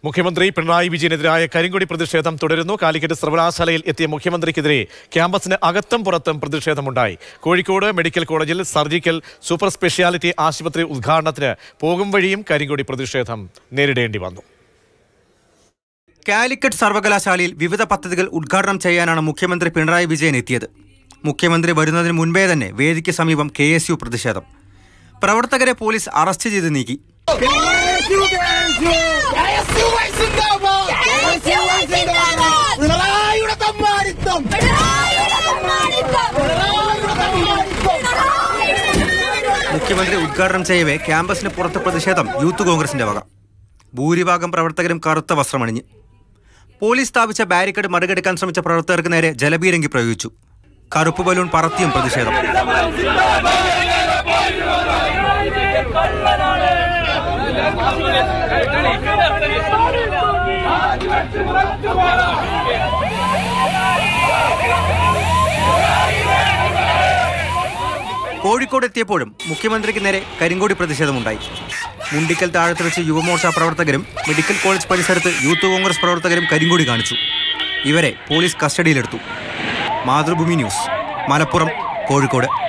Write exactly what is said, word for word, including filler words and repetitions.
മുഖ്യമന്ത്രി പിണറായി വിജയനെതിരായ കരിങ്കൊടി പ്രതിഷേധം തുടരുന്നു. കാലിക്കറ്റ് സർവകലാശാലയിൽ എത്തിയ മുഖ്യമന്ത്രിക്കെതിരെ ക്യാമ്പസിന് അകത്തും പുറത്തും പ്രതിഷേധമുണ്ടായി. കോഴിക്കോട് മെഡിക്കൽ കോളേജിൽ സർജിക്കൽ സൂപ്പർ സ്പെഷ്യാലിറ്റി ആശുപത്രി ഉദ്ഘാടനത്തിന് പോകും വഴിയും കരിങ്കൊടി പ്രതിഷേധം നേരിടേണ്ടി വന്നു. കാലിക്കറ്റ് സർവകലാശാലയിൽ വിവിധ പദ്ധതികൾ ഉദ്ഘാടനം ചെയ്യാനാണ് മുഖ്യമന്ത്രി പിണറായി വിജയൻ എത്തിയത്. മുഖ്യമന്ത്രി വരുന്നതിന് മുൻപേ തന്നെ വേദിക്ക് സമീപം കെ എസ് യു പ്രതിഷേധം. പ്രവർത്തകരെ പോലീസ് അറസ്റ്റ് ചെയ്ത് നീക്കി. മുഖ്യമന്ത്രി ഉദ്ഘാടനം ചെയ്യവേ ക്യാമ്പസിന് പുറത്ത് പ്രതിഷേധം യൂത്ത് കോൺഗ്രസിന്റെ വക. ഭൂരിഭാഗം പ്രവർത്തകരും കറുത്ത വസ്ത്രമണിഞ്ഞ്. പോലീസ് സ്ഥാപിച്ച ബാരിക്കേഡ് മറികടക്കാൻ ശ്രമിച്ച പ്രവർത്തകർക്ക് നേരെ ജലപീരങ്കി പ്രയോഗിച്ചു. കറുപ്പ് ബലൂൺ പറത്തിയും പ്രതിഷേധം. കോഴിക്കോട് എത്തിയപ്പോഴും മുഖ്യമന്ത്രിക്ക് നേരെ കരിങ്കോടി പ്രതിഷേധമുണ്ടായി. മുണ്ടിക്കൽ താഴത്ത് വെച്ച് യുവമോർച്ച പ്രവർത്തകരും മെഡിക്കൽ കോളേജ് പരിസരത്ത് യൂത്ത് കോൺഗ്രസ് പ്രവർത്തകരും കരിങ്കോടി കാണിച്ചു. ഇവരെ പോലീസ് കസ്റ്റഡിയിലെടുത്തു. മാതൃഭൂമി ന്യൂസ്, മലപ്പുറം, കോഴിക്കോട്.